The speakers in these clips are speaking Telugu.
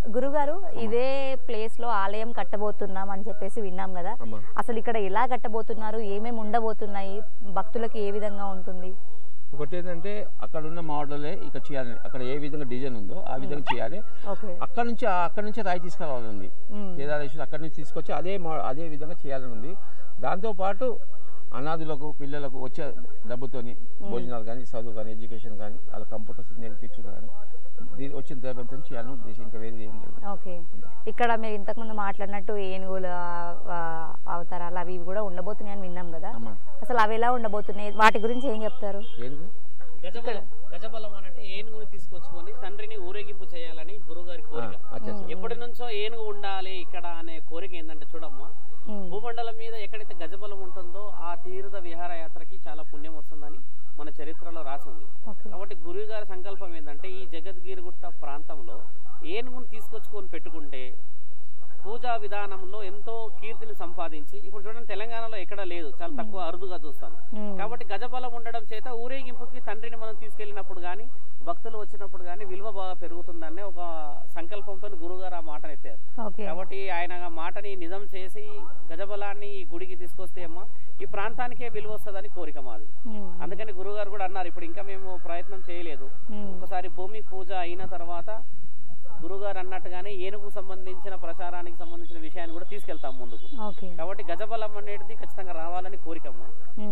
గురుగారు ఇదే ప్లేస్ లో ఆలయం కట్టబోతున్నాం అని చెప్పేసి విన్నాం కదా, అసలు ఇక్కడ ఎలా కట్టబోతున్నారు, ఏమేమి ఉండబోతున్నాయి, భక్తులకి ఏ విధంగా ఉంటుంది? ఒకటి ఏంటంటే అక్కడ ఉన్న మోడలే ఇక్కడ చేయాలి, అక్కడ ఏ విధంగా డిజైన్ ఉందో ఆ విధంగా చేయాలి. అక్కడ నుంచి రాయి తీసుకురావాలని ఉంది. కేదారేశ్వర అక్కడ నుంచి తీసుకొచ్చి అదే విధంగా చేయాలని ఉంది. దాంతో పాటు అనాథులకు పిల్లలకు వచ్చే డబ్బుతోని భోజనాలు కానీ, చదువు కానీ, ఎడ్యుకేషన్ కానీ, వాళ్ళ కంప్యూటర్స్ నేర్పించడం కానీ వచ్చిన ద్రవ్యంతో చేయాలని ఉద్దేశం, ఇంకా వేరే ఏం లేదు. ఓకే, ఇక్కడ మీరు ఇంతకుముందు మాట్లాడినట్టు ఏనుగుల అవతారాలు అవి కూడా ఉండబోతున్నాయని విన్నాం కదా, అసలు అవి ఎలా ఉండబోతున్నాయి, వాటి గురించి ఏం చెప్తారు? గజబలం అంటే ఏనుగుని తీసుకొచ్చుకొని తండ్రిని ఊరేగింపు చేయాలని గురుగారి కోరిక. ఎప్పటి నుంచో ఏనుగు ఉండాలి ఇక్కడ అనే కోరిక ఏంటంటే చూడమ్మా, భూమండలం మీద ఎక్కడైతే గజబలం ఉంటుందో ఆ తీర్థ విహారయాత్రకి చాలా పుణ్యం వస్తుందని మన చరిత్రలో రాసి ఉంది. కాబట్టి గురువు గారి సంకల్పం ఏంటంటే ఈ జగద్గిరిగుట్ట ప్రాంతంలో ఏనుగుని తీసుకొచ్చుకొని పెట్టుకుంటే పూజా విధానంలో ఎంతో కీర్తిని సంపాదించి, ఇప్పుడు చూడండి తెలంగాణలో ఎక్కడ లేదు, చాలా తక్కువ అరుదుగా చూస్తాం. కాబట్టి గజబలం ఉండడం చేత ఊరేగింపుకి తండ్రిని మనం తీసుకెళ్లినప్పుడు గాని, భక్తులు వచ్చినప్పుడు గాని విలువ బాగా పెరుగుతుందనే ఒక సంకల్పంతో గురుగారు ఆ మాటను ఎత్తారు. కాబట్టి ఆయన మాటని నిజం చేసి గజబలాన్ని ఈ గుడికి తీసుకొస్తే అమ్మా ఈ ప్రాంతానికే విలువ వస్తుందని కోరిక మాది. అందుకని గురుగారు కూడా అన్నారు, ఇప్పుడు ఇంకా మేము ప్రయత్నం చేయలేదు, ఒకసారి భూమి పూజ అయిన తర్వాత గురుగారు అన్నట్టుగానే ఏనుగు సంబంధించిన ప్రచారానికి సంబంధించిన విషయాన్ని కూడా తీసుకెళ్తాం ముందుకు. కాబట్టి గజబలం అనేది ఖచ్చితంగా రావాలని కోరికమ్మా.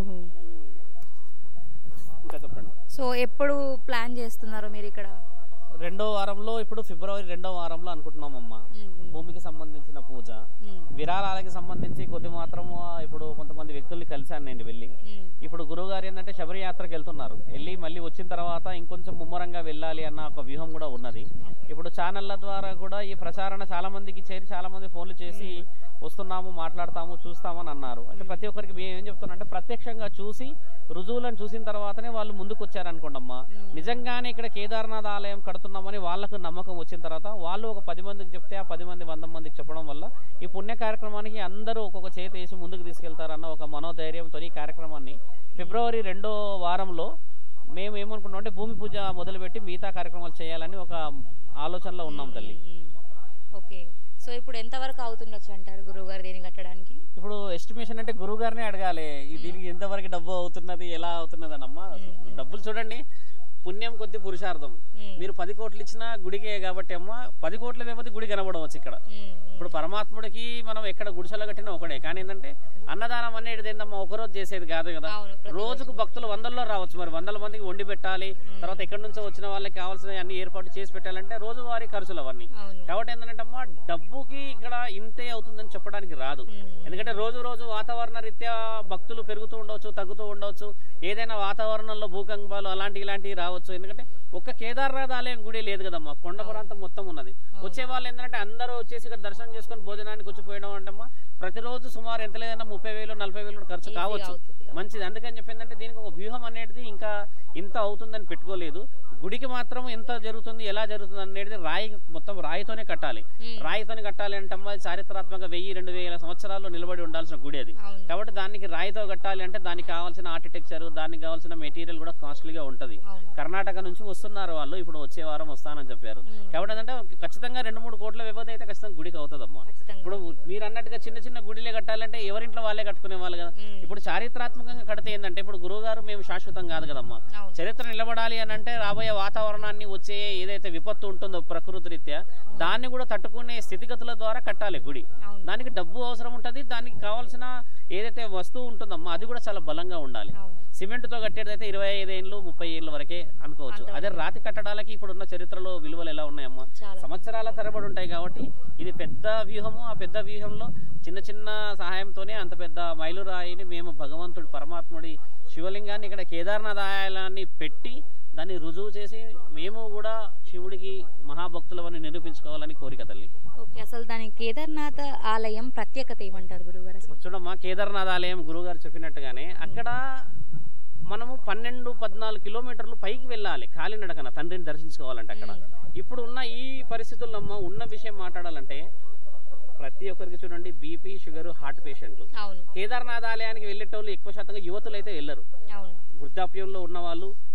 ఇంకా చెప్పండి. సో ఎప్పుడు ప్లాన్ చేస్తున్నారు మీరు ఇక్కడ? రెండో వారంలో, ఇప్పుడు ఫిబ్రవరి 2వ వారంలో అనుకుంటున్నామమ్మా. భూమికి సంబంధించిన పూజ, విరాళాలకి సంబంధించి కొద్ది మాత్రం ఇప్పుడు కొంతమంది వ్యక్తుల్ని కలిశాను నేను వెళ్ళి. ఇప్పుడు గురువు గారు ఏంటంటే శబరి యాత్రకు వెళ్తున్నారు, వెళ్ళి మళ్ళీ వచ్చిన తర్వాత ఇంకొంచెం ముమ్మరంగా వెళ్ళాలి అన్న ఒక వ్యూహం కూడా ఉన్నది. ఇప్పుడు ఛానళ్ల ద్వారా కూడా ఈ ప్రచారణ చాలా మందికి చేరి చాలా మంది ఫోన్లు చేసి వస్తున్నాము, మాట్లాడతాము, చూస్తామని అన్నారు. అంటే ప్రతి ఒక్కరికి మేము ఏం చెప్తున్నాం అంటే ప్రత్యక్షంగా చూసి రుజువులను చూసిన తర్వాతనే వాళ్ళు ముందుకు వచ్చారనుకోండమ్మా. నిజంగానే ఇక్కడ కేదార్నాథ్ ఆలయం కడుతున్నామని వాళ్ళకు నమ్మకం వచ్చిన తర్వాత వాళ్ళు ఒక 10 మందికి చెప్తే ఆ 10 మంది 100 మందికి చెప్పడం వల్ల ఈ పుణ్య కార్యక్రమానికి అందరూ ఒక్కొక్క చేతి వేసి ముందుకు తీసుకెళ్తారన్న ఒక మనోధైర్యంతో ఈ కార్యక్రమాన్ని ఫిబ్రవరి 2వ వారంలో మేము ఏమనుకున్నాం అంటే భూమి పూజ మొదలుపెట్టి మిగతా కార్యక్రమాలు చేయాలని ఒక ఆలోచనలో ఉన్నాం తల్లి. ఓకే, సో ఇప్పుడు ఎంత వరకు అవుతుండొచ్చు అంటారు గురువు గారు దీన్ని కట్టడానికి? ఇప్పుడు ఎస్టిమేషన్ అంటే గురువు గారిని అడగాలి, దీనికి ఎంతవరకు డబ్బు అవుతున్నది, ఎలా అవుతున్నది అన్నమ్మా. డబ్బులు చూడండి, పుణ్యం కొద్ది పురుషార్థం. మీరు 10 కోట్లు ఇచ్చినా గుడికే కాబట్టి అమ్మా 10 కోట్ల వ్యవధి గుడి కనబడవచ్చు ఇక్కడ. ఇప్పుడు పరమాత్ముడికి మనం ఎక్కడ గుడిసెలో కట్టినా ఒకటే, కానీ ఏంటంటే అన్నదానం అనేది ఏందమ్మా ఒకరోజు చేసేది కాదు కదా, రోజుకు భక్తులు 100ల్లో రావచ్చు. మరి 100 మందికి వండి పెట్టాలి, తర్వాత ఎక్కడి నుంచో వచ్చిన వాళ్ళకి కావాల్సిన అన్ని ఏర్పాటు చేసి పెట్టాలంటే రోజువారీ ఖర్చులు అవన్నీ. కాబట్టి ఏంటంటే అమ్మా డబ్బుకి ఇక్కడ ఇంతే అవుతుందని చెప్పడానికి రాదు. ఎందుకంటే రోజు రోజు వాతావరణ రీత్యా భక్తులు పెరుగుతూ ఉండవచ్చు, తగ్గుతూ ఉండవచ్చు, ఏదైనా వాతావరణంలో భూకంపాలు ఇలాంటివి రావచ్చు. ఎందుకంటే ఒక్క కేదార్నాథ్ ఆలయం గుడి లేదు కదమ్మా, కొండ ప్రాంతం మొత్తం ఉన్నది. వచ్చే వాళ్ళు ఏంటంటే అందరూ వచ్చేసి ఇక్కడ దర్శనం చేసుకుని భోజనానికి వచ్చిపోయడం అంటమ్మా ప్రతిరోజు సుమారు ఎంత లేదన్నా 30,000 40,000 ఖర్చు కావచ్చు. మంచిది, అందుకని చెప్పిందంటే దీనికి ఒక వ్యూహం అనేది ఇంకా ఇంత అవుతుందని పెట్టుకోలేదు. గుడికి మాత్రం ఎంత జరుగుతుంది, ఎలా జరుగుతుంది అనేది మొత్తం రాయితోనే కట్టాలి. రాయితోనే కట్టాలి అంటమ్మా చారిత్రాత్మక 1000-2000 సంవత్సరాల్లో నిలబడి ఉండాల్సిన గుడి అది. కాబట్టి దానికి రాయితో కట్టాలి అంటే దానికి కావాల్సిన ఆర్కిటెక్చర్, దానికి కావాల్సిన మెటీరియల్ కూడా కాస్ట్లీగా ఉంటది. కర్ణాటక నుంచి వస్తున్నారు వాళ్ళు, ఇప్పుడు వచ్చే వారం వస్తానని చెప్పారు. కాబట్టి ఏంటంటే ఖచ్చితంగా 2-3 కోట్ల వ్యవధి అయితే ఖచ్చితంగా గుడికి అవుతుందమ్మా. ఇప్పుడు మీరు అన్నట్టుగా చిన్న చిన్న గుడిలే కట్టాలంటే ఎవరింట్లో వాళ్ళే కట్టుకునే వాళ్ళు కదా. ఇప్పుడు చారిత్రాత్మకంగా కడితే ఏంటంటే ఇప్పుడు గురువు గారు మేము శాశ్వతం కాదు కదమ్మా, చరిత్ర నిలబడాలి అని అంటే రాబోయే వాతావరణాన్ని వచ్చే ఏదైతే విపత్తు ఉంటుందో ప్రకృతి రీత్యా దాన్ని కూడా తట్టుకునే స్థితిగతుల ద్వారా కట్టాలి గుడి. దానికి డబ్బు అవసరం ఉంటది, దానికి కావాల్సిన ఏదైతే వస్తువు ఉంటుందమ్మా అది కూడా చాలా బలంగా ఉండాలి. సిమెంట్ తో కట్టేదైతే 25 ఏళ్ళు 30 ఏళ్ళ వరకే అనుకోవచ్చు. అదే రాతి కట్టడాలకి ఇప్పుడున్న చరిత్రలో విలువలు ఎలా ఉన్నాయమ్మా, సంవత్సరాల తరబడి ఉంటాయి. కాబట్టి ఇది పెద్ద వ్యూహము, ఆ పెద్ద వ్యూహంలో చిన్న చిన్న సహాయంతోనే అంత పెద్ద మైలురాయిని మేము భగవంతుడి పరమాత్ముడి శివలింగాన్ని ఇక్కడ కేదార్నాథ్ ఆలయాన్ని పెట్టి దాన్ని రుజువు చేసి మేము కూడా శివుడికి మహాభక్తులవని నిరూపించుకోవాలని కోరిక తల్లి. అసలు దాని కేదార్నాథ్ ఆలయం ప్రత్యేకత ఏమంటారు గురుగారు? చూడమ్మా, కేదార్నాథ్ ఆలయం గురుగారు చెప్పినట్టుగానే అక్కడ మనము 12-14 కిలోమీటర్లు పైకి వెళ్ళాలి కాలినడకన తండ్రిని దర్శించుకోవాలంటే. అక్కడ ఇప్పుడు ఉన్న ఈ పరిస్థితుల్లో ఉన్న విషయం మాట్లాడాలంటే ప్రతి ఒక్కరికి చూడండి బీపీ, షుగర్, హార్ట్ పేషెంట్లు. కేదార్నాథ్ ఆలయానికి వెళ్ళేటోళ్ళు ఎక్కువ శాతంగా యువతులు అయితే వెళ్ళరు. వృద్ధాప్యంలో ఉన్న వాళ్ళు,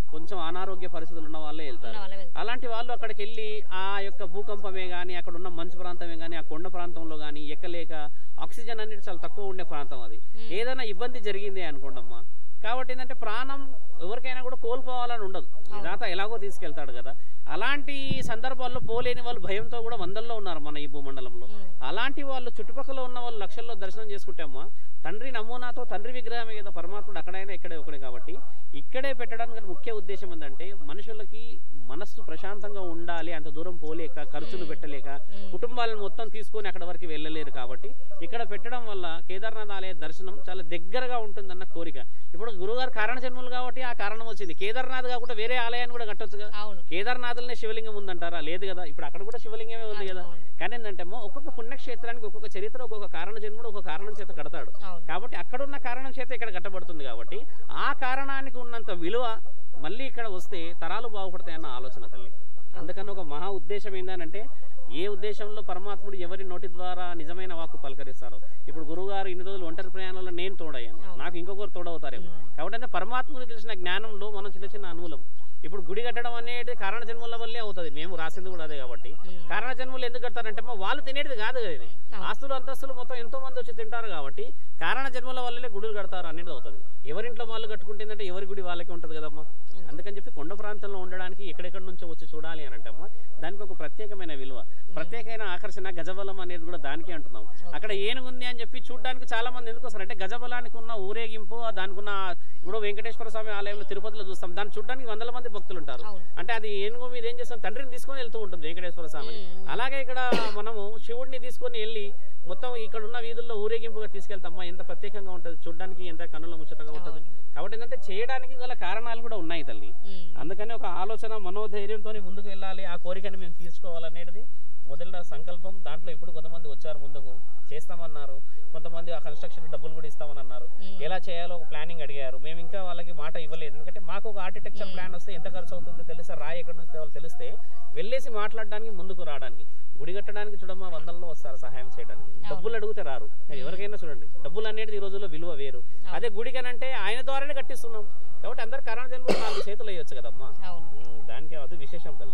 కొంచెం అనారోగ్య పరిస్థితులు ఉన్న వాళ్ళే వెళ్తారు. అలాంటి వాళ్ళు అక్కడికి వెళ్ళి ఆ యొక్క భూకంపమే కానీ, అక్కడ ఉన్న మంచు ప్రాంతమే కానీ, ఆ కొండ ప్రాంతంలో కానీ ఎక్కలేక ఆక్సిజన్ అనేది చాలా తక్కువ ఉండే ప్రాంతం అది. ఏదైనా ఇబ్బంది జరిగింది అనుకోండమ్మా, కాబట్టి ఏంటంటే ప్రాణం ఎవరికైనా కూడా కోల్పోవాలని ఉండదు, దాత ఎలాగో తీసుకెళ్తాడు కదా. అలాంటి సందర్భాల్లో పోలేని వాళ్ళు భయంతో కూడా వందల్లో ఉన్నారు మన ఈ భూమండలంలో. అలాంటి వాళ్ళు చుట్టుపక్కల ఉన్న వాళ్ళు లక్షల్లో దర్శనం చేసుకుంటామా, తండ్రి నమూనాతో తండ్రి విగ్రహమే కదా పరమాత్ముడు, అక్కడైనా ఇక్కడే ఒకడే. కాబట్టి ఇక్కడే పెట్టడానికి ముఖ్య ఉద్దేశం ఏంటంటే మనుషులకి మనస్సు ప్రశాంతంగా ఉండాలి. అంత దూరం పోలేక, ఖర్చులు పెట్టలేక, కుటుంబాలను మొత్తం తీసుకొని అక్కడ వరకు వెళ్ళలేరు. కాబట్టి ఇక్కడ పెట్టడం వల్ల కేదార్నాథ్ ఆలయ దర్శనం చాలా దగ్గరగా ఉంటుందన్న కోరిక. ఇప్పుడు గురుగారు కారణ జన్మలు కాబట్టి ఆ కారణం వచ్చింది. కేదార్నాథ్ కాకుండా వేరే ఆలయాన్ని కూడా కట్టొచ్చు కదా. కేదార్నాథ్లోనే శివలింగం ఉందంటారా? లేదు కదా. ఇప్పుడు అక్కడ కూడా శివలింగమే ఉంది కదా. కానీ ఏంటంటే ఒక్కొక్క పుణ్యక్షేత్రానికి ఒక్కొక్క చరిత్ర, ఒక్కొక్క కారణ జన్ముడు ఒక కారణం చేత కడతాడు. కాబట్టి అక్కడున్న కారణం చేత ఇక్కడ కట్టబడుతుంది. కాబట్టి ఆ కారణానికి ఉన్నంత విలువ మళ్ళీ ఇక్కడ వస్తే తరాలు బాగుపడతాయన్న ఆలోచన తల్లి. అందుకని ఒక మహా ఉద్దేశం ఏంటంటే, ఏ ఉద్దేశంలో పరమాత్ముడు ఎవరి నోటి ద్వారా నిజమైన వాక్కు పలకరిస్తారో. ఇప్పుడు గురువుగారు ఇన్ని రోజులు ఒంటరి ప్రయాణంలో నేను తోడయ్యాను, నాకు ఇంకొకరు తోడవుతారేమో. కాబట్టి అంటే పరమాత్ముడు తెలిసిన జ్ఞానంలో మనం చిన్న చిన్న అనుకూలం. ఇప్పుడు గుడి కట్టడం అనేది కారణ జన్మల వల్లే అవుతుంది. మేము రాసింది కూడా అదే. కాబట్టి కారణ జన్మలు ఎందుకు కడతారంటే వాళ్ళు తినేది కాదు కదా ఇది. ఆస్తులు అంతస్తులు మొత్తం ఎంతో మంది వచ్చి తింటారు. కాబట్టి కారణ జన్మల వల్లనే గుడులు కడతారు అనేది అవుతుంది. ఎవరింట్లో వాళ్ళు కట్టుకుంటుందంటే ఎవరి గుడి వాళ్ళకే ఉంటుంది కదమ్మా. అందుకని చెప్పి కొండ ప్రాంతంలో ఉండడానికి ఎక్కడెక్కడి నుంచో వచ్చి చూడాలి అని అంటమ్మా, దానికి ఒక ప్రత్యేకమైన విలువ, ప్రత్యేకమైన ఆకర్షణ, గజబలం అనేది కూడా దానికే అంటున్నాం. అక్కడ ఏనుగుంది అని చెప్పి చూడడానికి చాలా మంది ఎందుకు వస్తారు అంటే గజబలానికి ఉన్న ఊరేగింపు, దానికి ఉన్న ఇప్పుడు వెంకటేశ్వర స్వామి ఆలయంలో తిరుపతిలో చూస్తాం, దాన్ని చూడడానికి వందల మంది భక్తులు ఉంటారు. అంటే అది ఏనుగు మీద ఏం చేస్తాం, తండ్రిని తీసుకొని వెళ్తూ ఉంటుంది వెంకటేశ్వర స్వామిని. అలాగే ఇక్కడ మనము శివుడిని తీసుకొని వెళ్ళి మొత్తం ఇక్కడ ఉన్న వీధుల్లో ఊరేగింపుగా తీసుకెళ్తామా, ఎంత ప్రత్యేకంగా ఉంటుంది, చూడడానికి ఎంత కన్నుల ముచ్చటగా ఉంటుంది. కాబట్టి ఏంటంటే చేయడానికి గల కారణాలు కూడా ఉన్నాయి తల్లి. అందుకని ఒక ఆలోచన, మనోధైర్యంతో ముందుకు వెళ్ళాలి, ఆ కోరికని మేము తీర్చుకోవాలనేది మొదల సంకల్పం. దాంట్లో ఇప్పుడు కొంతమంది వచ్చారు, ముందుకు చేస్తామన్నారు, కొంతమంది ఆ కన్స్ట్రక్షన్ డబ్బులు కూడా ఇస్తామని అన్నారు. ఎలా చేయాలో ఒక ప్లానింగ్ అడిగారు. మేము ఇంకా వాళ్ళకి మాట ఇవ్వలేదు. ఎందుకంటే మాకు ఒక ఆర్కిటెక్చర్ ప్లాన్ వస్తే ఎంత ఖర్చు అవుతుందో తెలిస్తే, రాయి ఎక్కడి నుంచి వాళ్ళు తెలిస్తే వెళ్ళేసి మాట్లాడడానికి, ముందుకు రావడానికి. గుడి కట్టడానికి చూడమ్మా వందల్లో వస్తారు సహాయం చేయడానికి, డబ్బులు అడిగితే రారు. ఎవరికైనా చూడండి, డబ్బులు అనేది ఈ రోజుల్లో విలువ వేరు. అదే గుడికనంటే ఆయన ద్వారానే కట్టిస్తున్నాం. కాబట్టి అందరు కారణ జన్మలు 4 చేతులు వేయొచ్చు కదమ్మా. దానికి అది విశేషం తల్లి.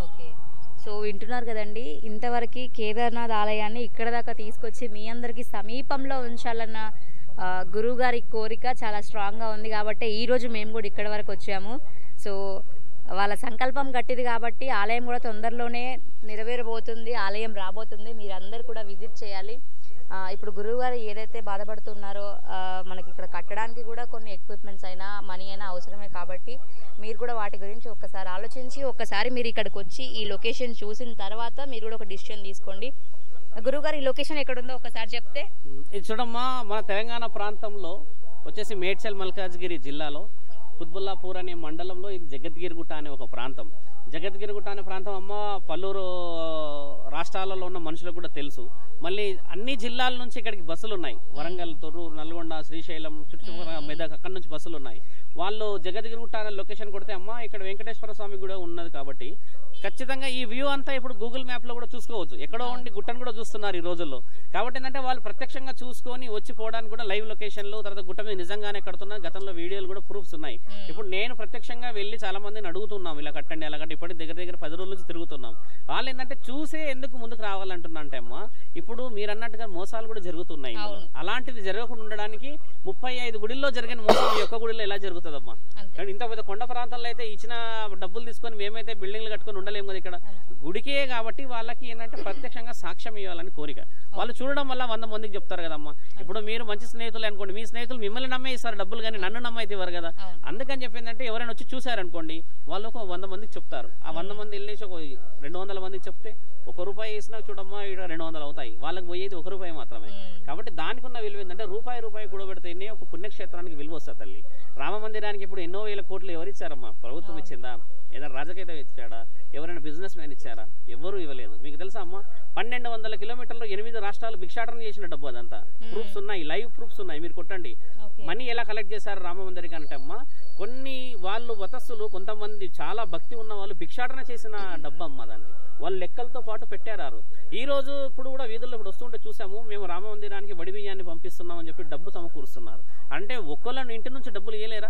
సో వింటున్నారు కదండి, ఇంతవరకు కేదార్నాథ్ ఆలయాన్ని ఇక్కడ దాకా తీసుకొచ్చి మీ అందరికి సమీపంలో ఉంచాలన్న గురువుగారి కోరిక చాలా స్ట్రాంగ్గా ఉంది. కాబట్టి ఈరోజు మేము కూడా ఇక్కడ వరకు వచ్చాము. సో వాళ్ళ సంకల్పం గట్టిది కాబట్టి ఆలయం కూడా తొందరలోనే నెరవేరబోతుంది, ఆలయం రాబోతుంది. మీరందరూ కూడా విజిట్ చేయాలి. ఇప్పుడు గురువు గారు ఏదైతే బాధపడుతున్నారో, మనకి ఇక్కడ కట్టడానికి కూడా కొన్ని ఎక్విప్మెంట్స్ అయినా మనీ అయినా అవసరమే. కాబట్టి మీరు కూడా వాటి గురించి ఒక్కసారి ఆలోచించి, ఒక్కసారి మీరు ఇక్కడికి వచ్చి ఈ లొకేషన్ చూసిన తర్వాత మీరు కూడా ఒక డిసిషన్ తీసుకోండి. గురువు గారు ఈ లొకేషన్ ఎక్కడుందో ఒకసారి చెప్తే. ఇది చూడమ్మా, మన తెలంగాణ ప్రాంతంలో వచ్చేసి మేడ్చల్ మల్కాజ్గిరి జిల్లాలో కుత్బుల్లాపూర్ అనే మండలంలో ఇది జగద్గిరిగుట్ట అనే ఒక ప్రాంతం. జగద్గిరిగుట్ట అనే ప్రాంతం అమ్మ పలువురు రాష్ట్రాలలో ఉన్న మనుషులకు కూడా తెలుసు. మళ్ళీ అన్ని జిల్లాల నుంచి ఇక్కడికి బస్సులు ఉన్నాయి. వరంగల్, తొర్రూరు, నల్గొండ, శ్రీశైలం, చుట్టుపక్కల మెదక్, అక్కడి నుంచి బస్సులు ఉన్నాయి. వాళ్ళు జగద్గిరిగుట్ట అనే లొకేషన్ కొడితే అమ్మ ఇక్కడ వెంకటేశ్వర స్వామి కూడా ఉన్నది. కాబట్టి ఖచ్చితంగా ఈ వ్యూ అంతా ఇప్పుడు గూగుల్ మ్యాప్ లో కూడా చూసుకోవచ్చు. ఎక్కడో ఉండి గుట్టను కూడా చూస్తున్నారు ఈ రోజుల్లో. కాబట్టి ఏంటంటే వాళ్ళు ప్రత్యక్షంగా చూసుకొని వచ్చిపోవడానికి కూడా లైవ్ లొకేషన్లు, తర్వాత గుట్ట మీద నిజంగానే కడుతున్నారు. గతంలో వీడియోలు కూడా ప్రూఫ్స్ ఉన్నాయి. ఇప్పుడు నేను ప్రత్యక్షంగా వెళ్ళి చాలా మందిని అడుగుతున్నాం, ఇలా కట్టండి అలా కట్టి. ఇప్పటికి దగ్గర 10 రోజుల నుంచి తిరుగుతున్నాం. వాళ్ళు ఏంటంటే చూసే ఎందుకు ముందుకు రావాలంటున్నా అంటే అమ్మా, ఇప్పుడు మీరు అన్నట్టుగా మోసాలు కూడా జరుగుతున్నాయి. అలాంటిది జరగకుండా ఉండడానికి 35 గుడిల్లో జరిగిన మోసం ఈ ఒక్క గుడిలో ఎలా జరుగుతుందమ్మా? ఇంత పెద్ద కొండ ప్రాంతాల్లో అయితే ఇచ్చిన డబ్బులు తీసుకొని మేమైతే బిల్డింగ్లు కట్టుకొని ఉండలేము కదా. ఇక్కడ గుడికే కాబట్టి వాళ్ళకి ఏంటంటే ప్రత్యక్షంగా సాక్ష్యం ఇవ్వాలని కోరిక. వాళ్ళు చూడడం వల్ల 100 మందికి చెప్తారు కదమ్మా. ఇప్పుడు మీరు మంచి స్నేహితులు అనుకోండి, మీ స్నేహితులు మిమ్మల్ని నమ్మే ఇస్తారు డబ్బులు, కానీ నన్ను నమ్మైతే ఇవ్వరు కదా. అందుకని చెప్పిందంటే ఎవరైనా వచ్చి చూసారనుకోండి, వాళ్ళు ఒక 100 మందికి చెప్తారు. ఆ 100 మంది వెళ్ళేసి ఒక 200 మందికి చెప్తే ₹1 వేసినా చూడమ్మా ఇక్కడ 200 అవుతాయి. వాళ్ళకి పోయేది ₹1 మాత్రమే. కాబట్టి దానికి ఉన్న విలువ ఏంటంటే రూపాయి కూడబెడితేనే ఒక పుణ్యక్షేత్రానికి విలువ వస్తుంది తల్లి. రామ మందిరానికి ఇప్పుడు ఎన్నో వేల కోట్లు ఎవరిచ్చారమ్మా? ప్రభుత్వం ఇచ్చిందా? ఏదైనా రాజకీయ ఇచ్చాడా? ఎవరైనా బిజినెస్ మ్యాన్ ఇచ్చారా? ఎవరు ఇవ్వలేదు. మీకు తెలుసా అమ్మా, 1200 కిలోమీటర్లు 8 రాష్ట్రాలు భిక్షాటన చేసిన డబ్బు అదంతా. ప్రూఫ్స్ ఉన్నాయి, లైవ్ ప్రూఫ్స్ ఉన్నాయి, మీరు కొట్టండి. మనీ ఎలా కలెక్ట్ చేశారు రామ మందిరికి అంటే అమ్మా, కొన్ని వాళ్ళు వతస్సులు, కొంతమంది చాలా భక్తి ఉన్న వాళ్ళు భిక్షాటన చేసిన డబ్బు అమ్మ. దాన్ని వాళ్ళు లెక్కలతో పాటు పెట్టారు. ఈ రోజు ఇప్పుడు కూడా వీధుల్లో ఇప్పుడు వస్తుంటే చూసాము, మేము రామ మందిరానికి వడి బియ్యాన్ని పంపిస్తున్నాం అని చెప్పి డబ్బు సమకూరుస్తున్నారు. అంటే ఒక్కళ్ళని ఇంటి నుంచి డబ్బులు ఇవ్వలేరా?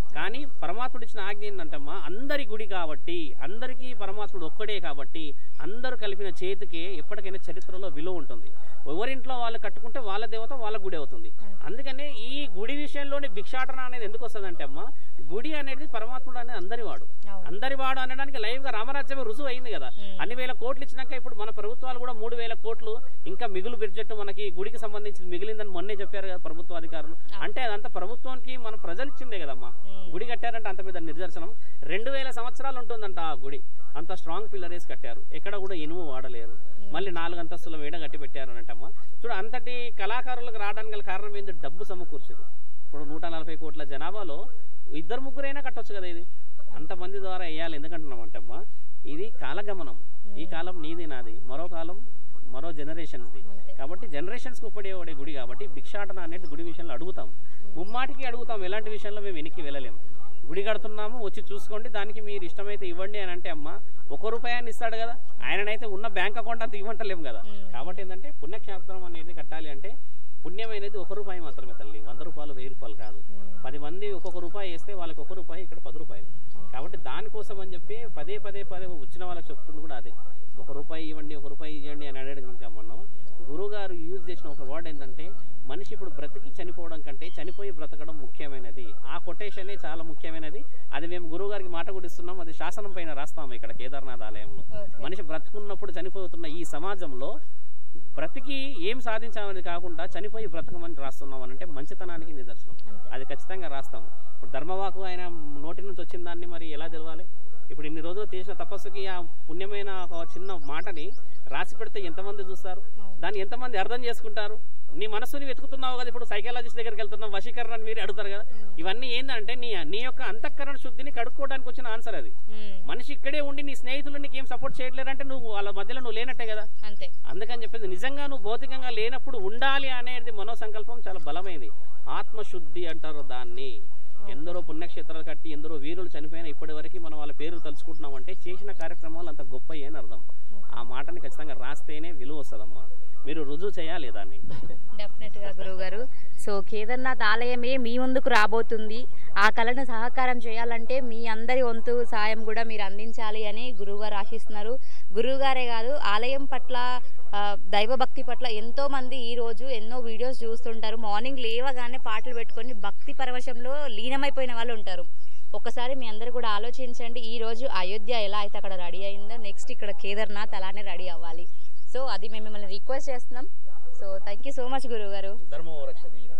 కానీ పరమాత్ముడు ఇచ్చిన ఆజ్ఞ ఏంటంటమ్మా, అందరి గుడి కాబట్టి, అందరికీ పరమాత్ముడు ఒక్కడే కాబట్టి అందరూ కలిపిన చేతికి ఎప్పటికైనా చరిత్రలో విలువ ఉంటుంది. ఎవరింట్లో వాళ్ళు కట్టుకుంటే వాళ్ళ దేవత వాళ్ళ గుడి అవుతుంది. అందుకనే ఈ గుడి విషయంలోనే భిక్షాటన అనేది ఎందుకు వస్తుందంటే అమ్మా, గుడి అనేది పరమాత్ముడు అనేది అందరివాడు అనడానికి లైవ్ గా రామరాజ్యం రుజువు అయింది కదా. అన్ని వేల కోట్లు ఇచ్చినాక ఇప్పుడు మన ప్రభుత్వాలు కూడా 3,000 కోట్లు ఇంకా మిగులు బడ్జెట్ మనకి గుడికి సంబంధించి మిగిలిందని మొన్నే చెప్పారు కదా ప్రభుత్వ అధికారులు. అంటే అదంతా ప్రభుత్వానికి మన ప్రజలు ఇచ్చిందే కదమ్మా. గుడి కట్టారంటే అంత పెద్ద నిదర్శనం. 2,000 సంవత్సరాలు ఉంటుందంట ఆ గుడి. అంత స్ట్రాంగ్ పిల్లర్ వేసి కట్టారు, ఎక్కడ కూడా ఇనుము వాడలేరు. మళ్ళీ 4 అంతస్తుల మేడ కట్టి పెట్టారు అంటమ్మా. చూడు, అంతటి కళాకారులకు రావడానికి గల కారణం ఏంటి? డబ్బు సమకూర్చదు. ఇప్పుడు 140 కోట్ల జనాభాలో 2-3 కట్టొచ్చు కదా. ఇది అంతమంది ద్వారా వేయాలి. ఎందుకంటున్నాం అంటమ్మా, ఇది కాలగమనం. ఈ కాలం నీది నాది, మరో కాలం మరో జనరేషన్స్ది. కాబట్టి జనరేషన్స్కి ఉపయోగపడే గుడి కాబట్టి భిక్షాటన అనేది గుడి విషయంలో అడుగుతాం, ముమ్మాటికి అడుగుతాం. ఎలాంటి విషయంలో మేము వెనక్కి వెళ్ళలేము. గుడి కడుతున్నాము, వచ్చి చూసుకోండి, దానికి మీరు ఇష్టమైతే ఇవ్వండి అని అంటే అమ్మ 1 రూపాయని ఇస్తాడు కదా. ఆయననైతే ఉన్న బ్యాంక్ అకౌంట్ అంతా ఇవ్వంటలేము కదా. కాబట్టి ఏంటంటే పుణ్యక్షేత్రం అనేది కట్టాలి అంటే పుణ్యం అనేది 1 రూపాయి మాత్రమే తల్లి. 100 రూపాయలు 1000 రూపాయలు కాదు. 10 మంది ఒక్కొక్క రూపాయి వేస్తే వాళ్ళకి 1 రూపాయి, ఇక్కడ 10 రూపాయలు. కాబట్టి దానికోసం అని చెప్పి పదే వచ్చిన వాళ్ళకి చెప్తుంది కూడా అదే. 1 రూపాయి ఇవ్వండి, 1 రూపాయి ఇవ్వండి అని అడగడం మనం. గురువు గారు యూజ్ చేసిన ఒక వర్డ్ ఏంటంటే, మనిషి ఇప్పుడు బ్రతికి చనిపోవడం కంటే చనిపోయి బ్రతకడం ముఖ్యమైనది. ఆ కొటేషనే చాలా ముఖ్యమైనది. అది మేము గురువు గారికి మాట కూడా ఇస్తున్నాం. అది శాసనం పైన రాస్తాము ఇక్కడ కేదార్నాథ్ ఆలయంలో. మనిషి బ్రతుకున్నప్పుడు చనిపోతున్న ఈ సమాజంలో బ్రతికి ఏం సాధించామని కాకుండా చనిపోయి బ్రతకమని రాస్తున్నాం అని అంటే మంచితనానికి నిదర్శనం. అది ఖచ్చితంగా రాస్తాము. ఇప్పుడు ధర్మవాకు ఆయన నోటి నుంచి వచ్చిన దాన్ని మరి ఎలా తెలవాలి? ఇప్పుడు ఇన్ని రోజులు చేసిన తపస్సుకి ఆ పుణ్యమైన ఒక చిన్న మాటని రాసి పెడితే ఎంతమంది చూస్తారు? దాన్ని ఎంతమంది అర్థం చేసుకుంటారు? నీ మనస్సుని వెతుకుతున్నావు కదా. ఇప్పుడు సైకాలజిస్ట్ దగ్గరికి వెళ్తున్నావు, వశీకరణ అని మీరు అడుగుతారు కదా. ఇవన్నీ ఏంటంటే నీ యొక్క అంతఃకరణ శుద్ధిని కడుక్కోవడానికి వచ్చిన ఆన్సర్ అది. మనిషి ఇక్కడే ఉండి నీ స్నేహితులు నీకు ఏం సపోర్ట్ చేయట్లేదంటే నువ్వు వాళ్ళ మధ్యలో నువ్వు లేనట్టే కదా. అందుకని చెప్పేది నిజంగా నువ్వు భౌతికంగా లేనప్పుడు ఉండాలి అనేది మనోసంకల్పం చాలా బలమైనది. ఆత్మశుద్ధి అంటారు దాన్ని. ఎందరో పుణ్యక్షేత్రాలు కట్టి ఎందరో వీరులు చనిపోయినా ఇప్పటి వరకు మనం వాళ్ళ పేర్లు తలుచుకుంటున్నాం అంటే చేసిన కార్యక్రమాలు అంత గొప్ప అని అర్థం. ఆ మాటని ఖచ్చితంగా రాస్తేనే విలువ వస్తుందమ్మా. మీరు రుజువు చేయాలి దాన్ని. డెఫినెట్ గా గురువు గారు. సో కేదార్నాథ్ ఆలయమే మీ ముందుకు రాబోతుంది. ఆ కళను సహకారం చేయాలంటే మీ అందరి వంతు సాయం కూడా మీరు అందించాలి అని గురువుగారు ఆశిస్తున్నారు. గురువుగారే కాదు, ఆలయం పట్ల దైవభక్తి పట్ల ఎంతో మంది ఈ రోజు ఎన్నో వీడియోస్ చూస్తుంటారు. మార్నింగ్ లేవగానే పాటలు పెట్టుకొని భక్తి పరవశంలో లీనమైపోయిన వాళ్ళు ఉంటారు. ఒకసారి మీ అందరు కూడా ఆలోచించండి. ఈ రోజు అయోధ్య ఎలా అయితే అక్కడ రెడీ అయిందో, నెక్స్ట్ ఇక్కడ కేదార్నాథ్ అలానే రెడీ అవ్వాలి. సో అది మేము మిమ్మల్ని రిక్వెస్ట్ చేస్తున్నాం. So thank you so much గురువు గారు.